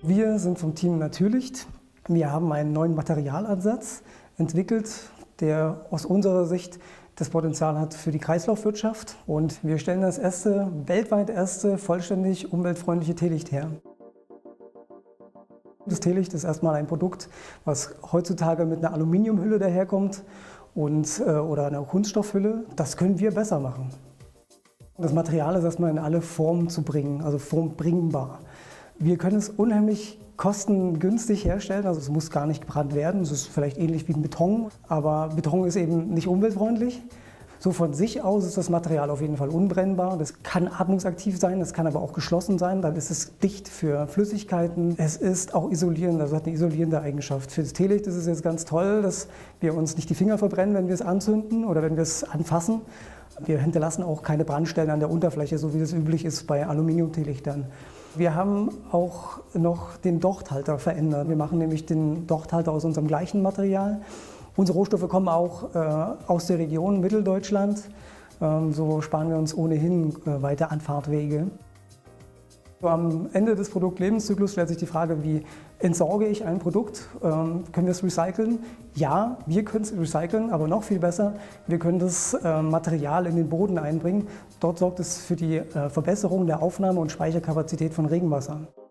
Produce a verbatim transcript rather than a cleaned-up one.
Wir sind vom Team Natürlicht. Wir haben einen neuen Materialansatz entwickelt, der aus unserer Sicht das Potenzial hat für die Kreislaufwirtschaft. Und wir stellen das erste, weltweit erste, vollständig umweltfreundliche Teelicht her. Das Teelicht ist erstmal ein Produkt, was heutzutage mit einer Aluminiumhülle daherkommt und, äh, oder einer Kunststoffhülle. Das können wir besser machen. Das Material ist erstmal in alle Formen zu bringen, also formbringbar. Wir können es unheimlich kostengünstig herstellen, also es muss gar nicht gebrannt werden. Es ist vielleicht ähnlich wie Beton, aber Beton ist eben nicht umweltfreundlich. So von sich aus ist das Material auf jeden Fall unbrennbar. Das kann atmungsaktiv sein, das kann aber auch geschlossen sein. Dann ist es dicht für Flüssigkeiten. Es ist auch isolierend, also hat eine isolierende Eigenschaft. Für das Teelicht ist es jetzt ganz toll, dass wir uns nicht die Finger verbrennen, wenn wir es anzünden oder wenn wir es anfassen. Wir hinterlassen auch keine Brandstellen an der Unterfläche, so wie das üblich ist bei Aluminiumteelichtern. Wir haben auch noch den Dochthalter verändert. Wir machen nämlich den Dochthalter aus unserem gleichen Material. Unsere Rohstoffe kommen auch äh, aus der Region Mitteldeutschland. Ähm, so sparen wir uns ohnehin äh, weiter Anfahrtwege. So, am Ende des Produktlebenszyklus stellt sich die Frage, wie entsorge ich ein Produkt? Ähm, können wir es recyceln? Ja, wir können es recyceln, aber noch viel besser, wir können das äh, Material in den Boden einbringen. Dort sorgt es für die äh, Verbesserung der Aufnahme- und Speicherkapazität von Regenwasser.